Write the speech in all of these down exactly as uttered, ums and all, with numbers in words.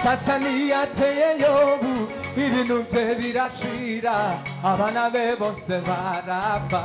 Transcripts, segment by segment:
Satani yateye Yobu ibintu bye birashira abana be bose barapfa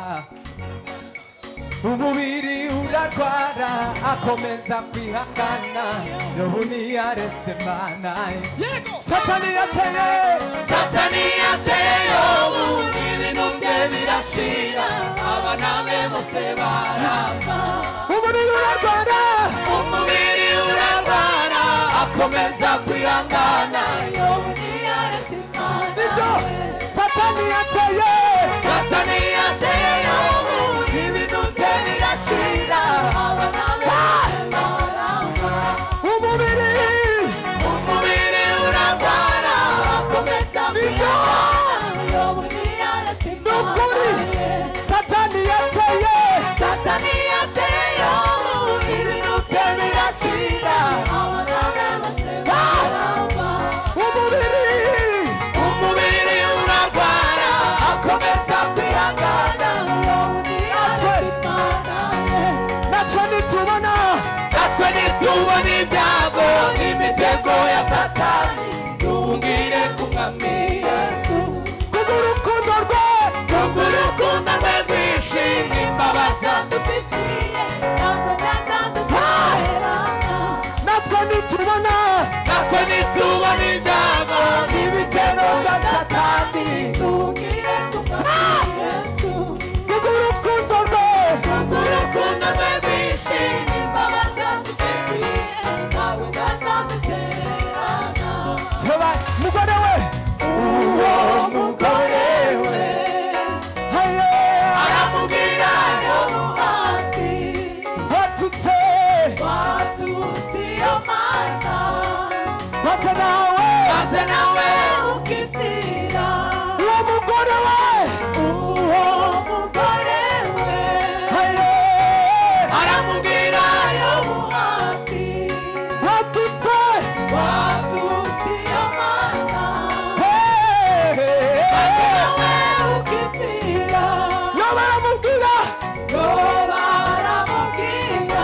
umubiri urarwara akomeza kwihangana Yobu ntiyaretse Mana Satani yateye Satani yateye Yobu ibintu bye birashira abana be bose barapfa umubiri urarwara umubiri urarwara akomeza kwihangana Yobu ntiyaretse Mana Satani yateye Satani yateye Yobu ibintu bye birashira abana be barapfa umubiri umubiri urarwara akomeza kwihangana Yobu ntiyaretse Mana Satani yateye Satani yateye Yobu ibintu bye birashira abana be bose barapfa umubiri umubiri urarwara akomeza kwihangana Yobu ntiyaretse Mana natwe nitubona natwe nitubona ibyago imitego ya Satani tubwire ku Mwami Yesu kubw'urukundo rwe kubw'urukundo rwe rwinshi n'imbabazi adufitiye ntabwo yazadutererana natwe nitubona natwe nitubona ibyago n'ibitero bya Satani tubwire ku Mwami Yesu kubw'urukundo rwe kubw'urukundo rwe rwinshi n'imbabazi adufitiye ntabwo yazadutererana mugore we uwo mugore we aramubwira Yobu ati watutse watutse iyo Mana maze nawe maze nawe ukipfira uwo mugore we uwo mugore we aramubwira Yobu ati watutse watutse iyo Mana maze nawe ukipfira Yobu aramubwira Yobu aramubwira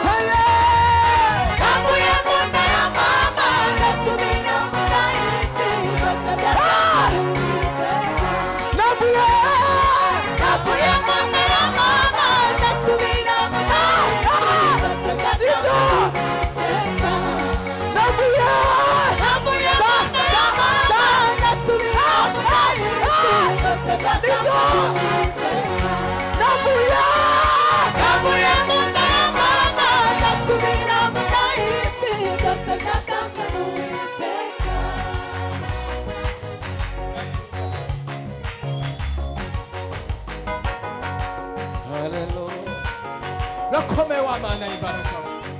navuye mu nda ya mama ndasubira muri iyi si byose byaramuriteka navuye navuye mu nda ya mama ndasubira muri iyi si byose byaramuriteka navuye navuye mu nda ya mama ndasubira muri iyi si byose byaramuriteka navuye navuye mu nda ya mama ndasubira muri iyi si byose byatanzwe n'Uwiteka Haleluya rakomewa Mana imbaraga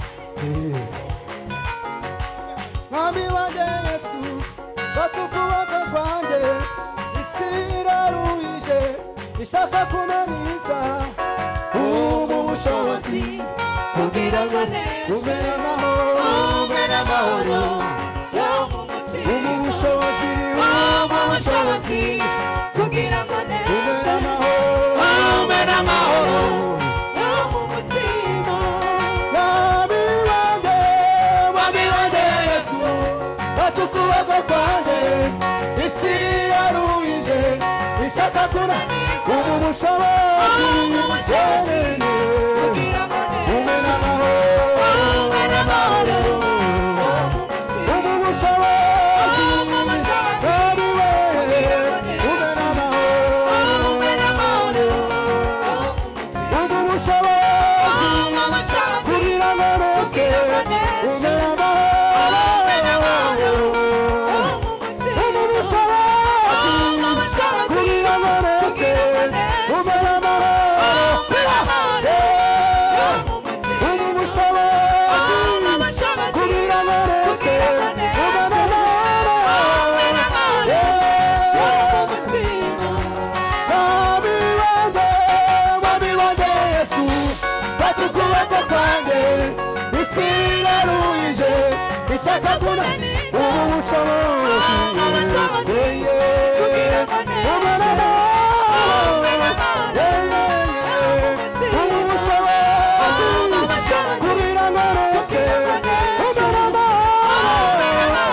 Mwami wanjye Yesu batukuboko kwanjye isi iraruhije ishaka kunaniza ubushobozi kugira ngo ube amahoro ube amahoro yo mu mutima ubushobozi ubushobozi kugira ngo ube amahoro ube amahoro yo mu mutima Mwami wanjye Mwami wanjye Yesu batukuboko kwanjye isi iraruhije ishaka kunaniza ubushobozi ubushobozi kugira ngo ube amahoro ube amahoro ubu bushobozi Mwami we ube amahoro ube amahoro ubu bushobozi kugira ngo bose ube amahoro ubu bushobozi kugira ngo bose ube ishaka kunaniza ubushobozi ubushobozi kugira ngo bose ube amahoro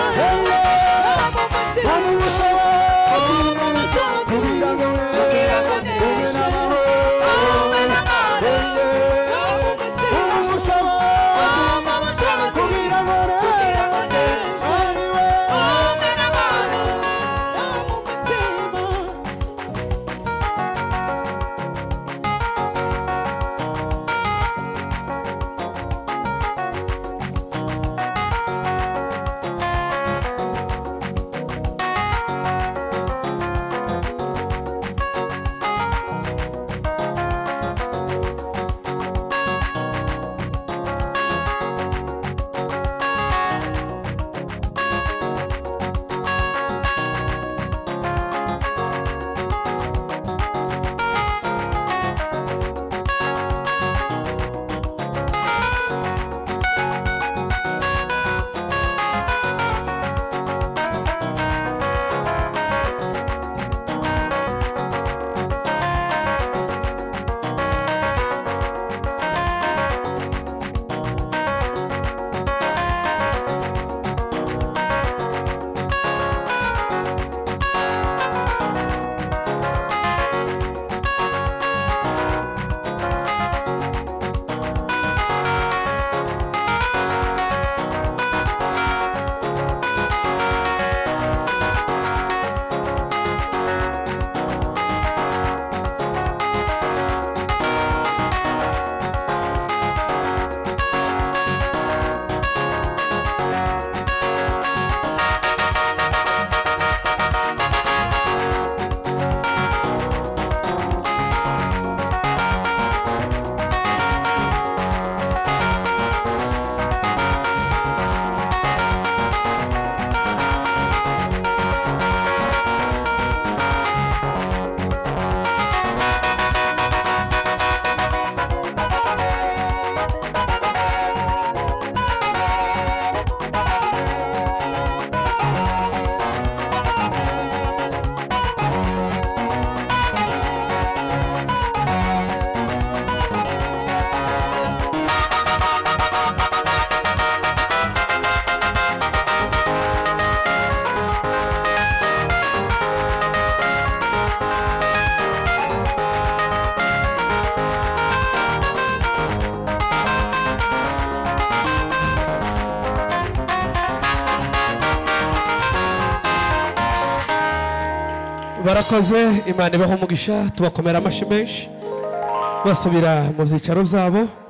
barakoze Imana ibaho umugisha tubakomera amashi menshi basubira mu byicaro byabo